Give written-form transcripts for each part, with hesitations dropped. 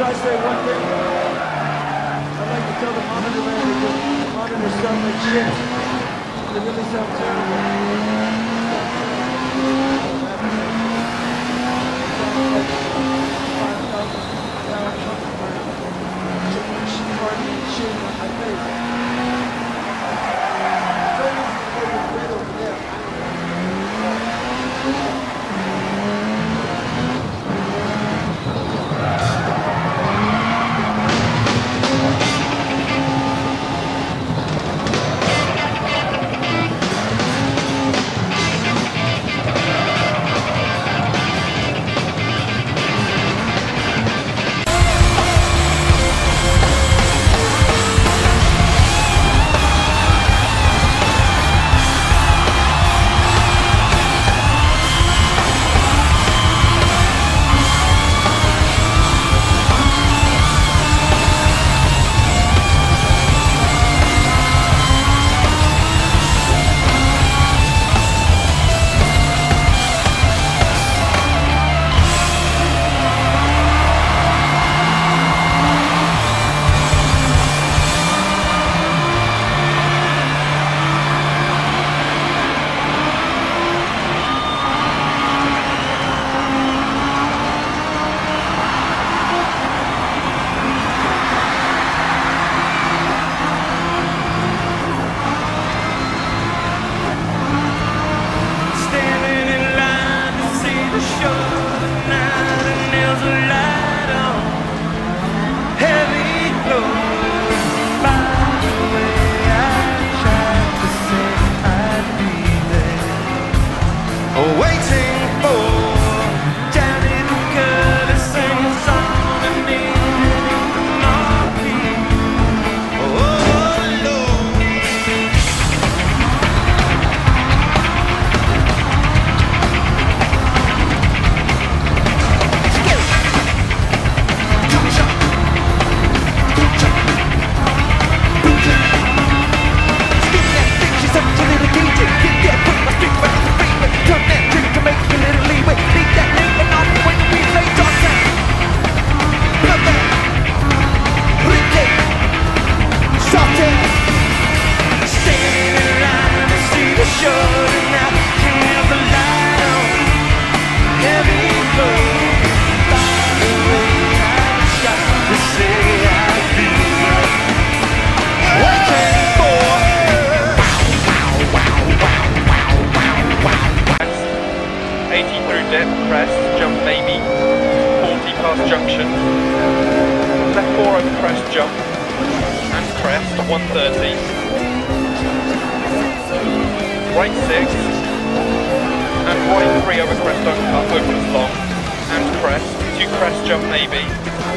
I say one thing? I'd like to tell the monitor man because the monitors sound like shit. They really sound terrible. crest, jump maybe, 40 past junction, left 4 over crest, jump, and crest, 130, right 6, and right 3 over crest, don't cut, opens long, and crest, 2 crest, jump maybe,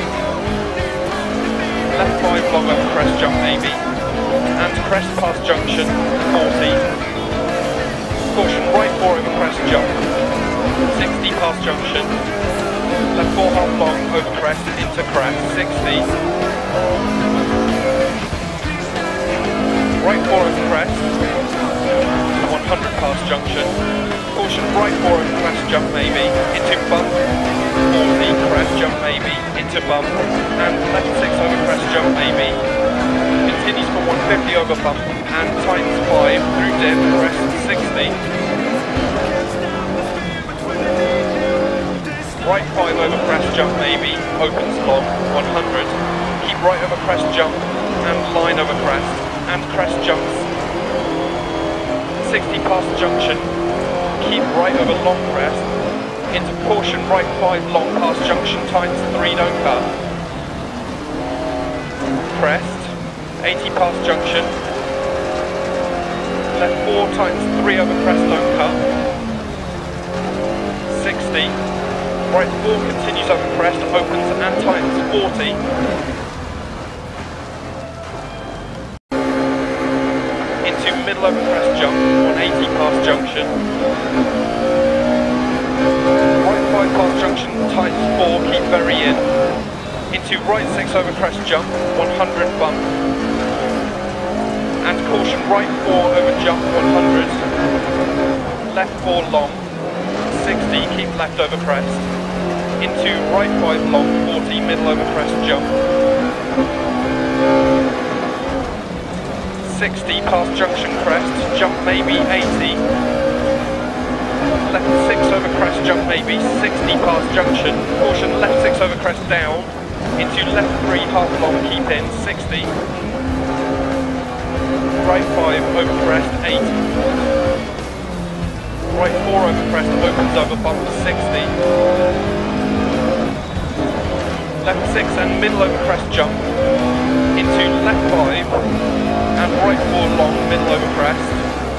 left 5 long over crest, jump maybe, and crest past junction, 40, caution, right 4 over crest, jump, 60 past junction, left 4 half long over crest, into crest, 60, right 4 over crest, 100 past junction, caution, right 4 over crest, jump maybe, into bump, 40, crest, jump maybe, into bump, and left 6 over crest, jump maybe, continues for 150 over bump, and tightens 5 through dip, crest, 60, right 5 over crest, jump maybe, opens long, 100, keep right over crest, jump, and line over crest, and crest jumps, 60 past junction, keep right over long crest, into caution, right 5 long past junction, tightens 3, don't cut, crest, 80 past junction, left 4 tightens 3 over crest, don't cut, 60, right 4 continues over crest, opens and tightens 40. Into middle over crest jump, 180 past junction. Right 5 past junction, tightens 4, keep very in. Into right 6 over crest jump, 100 bump. And caution, right 4 over jump, 100. Left 4 long. 60, keep left over crest, into right 5 long, 40, middle over crest jump. 60 past junction crest, jump maybe 80. Left 6 over crest, jump maybe 60 past junction. Caution, left 6 over crest down. Into left 3 half long, keep in 60. Right 5 over crest 8. Right 4 over crest opens over bump 60. Left 6 and middle over crest jump. Into left 5 and right 4 long, middle over crest.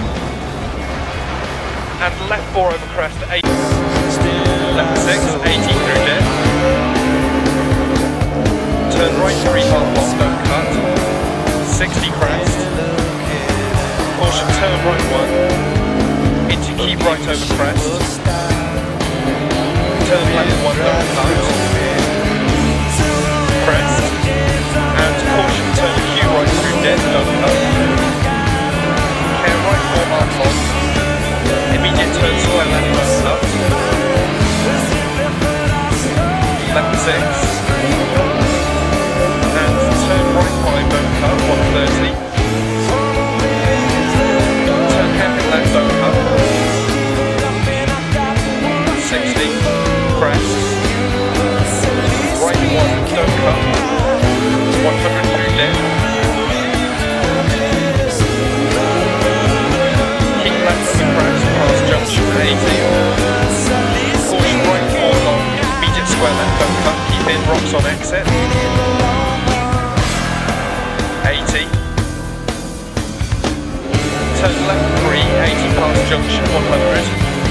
And left 4 over crest 8. Left 6, 80 through dip. Turn right 3 half long, don't cut. 60 crest. Caution, turn right 1. Into keep right over crest. Turn left 1, don't cut. Crest. And caution, turn Q right through dip, don't cut. Care right 4 half long. Immediate turn square left, don't cut. Left 6. And turn right 5, don't cut, 130. Turn hairpin left, don't cut. 60. Crest. Right 1, don't cut. 100 through dip. Keep left over crest, past junction 80. Caution right 4 long, immediate square left, don't cut. Keep in, rocks on exit. 80. Turn left 3, 80 past junction 100.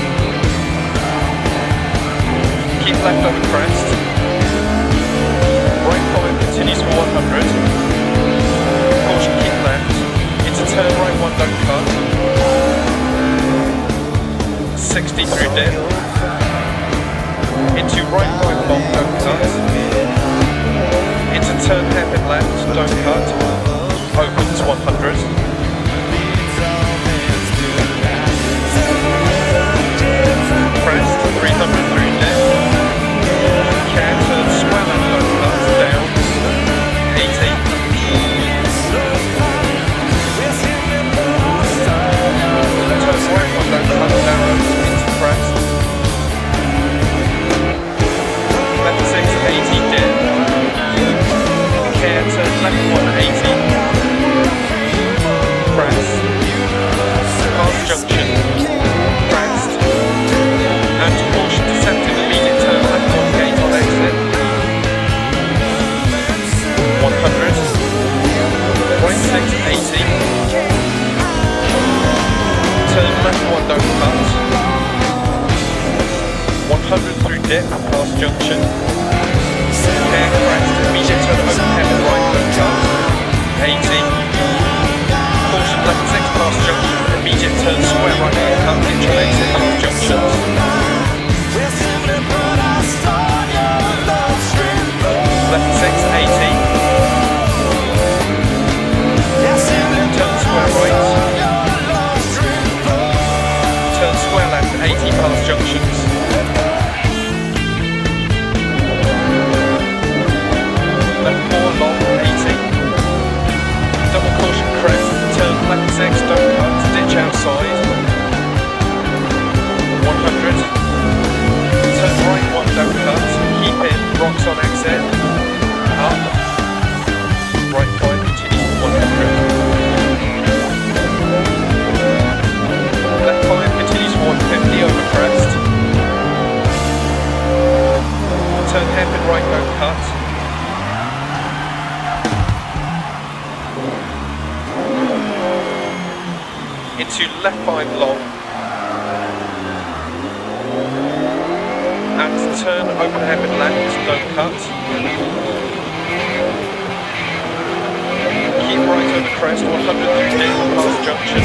Keep left over crest. Right 5 continues for 100. Caution, keep left. Into turn right 1, don't cut. 60 through dip. Into right 5 long, don't cut. Into turn hairpin left, don't cut. Opens 100. Crest, 300 through dip. Care, turn square left, don't cut, down. 80. Turn right 1, don't cut, narrows, into crest. Left 6, 80 dip. Care, turn left 180. Crest. Past junction. Crest. And caution, deceptive, immediate turn left 1 gate on exit. 100. Right 6, 80. Turn left 1, don't cut. 100 through dip, past junction. Care, crest, immediate turn open hairpin right, don't cut. 80. Caution, left 6 past junction, immediate turn square right, don't cut, neutral exit past junctions. Left 6, 80. Turn square right. Turn square left, 80 past junctions. Left 4 long, 80. Double caution crest, turn left 6, don't cut, ditch outside. 100. Turn right 1, don't cut, keep in, rocks on exit. Up. Right 5, continue 100. Left 5 continues 150 over crest. Turn hairpin right, don't cut. Into left 5 long. And turn open hairpin left, don't cut. Keep right over crest, 100 through dip, past junction.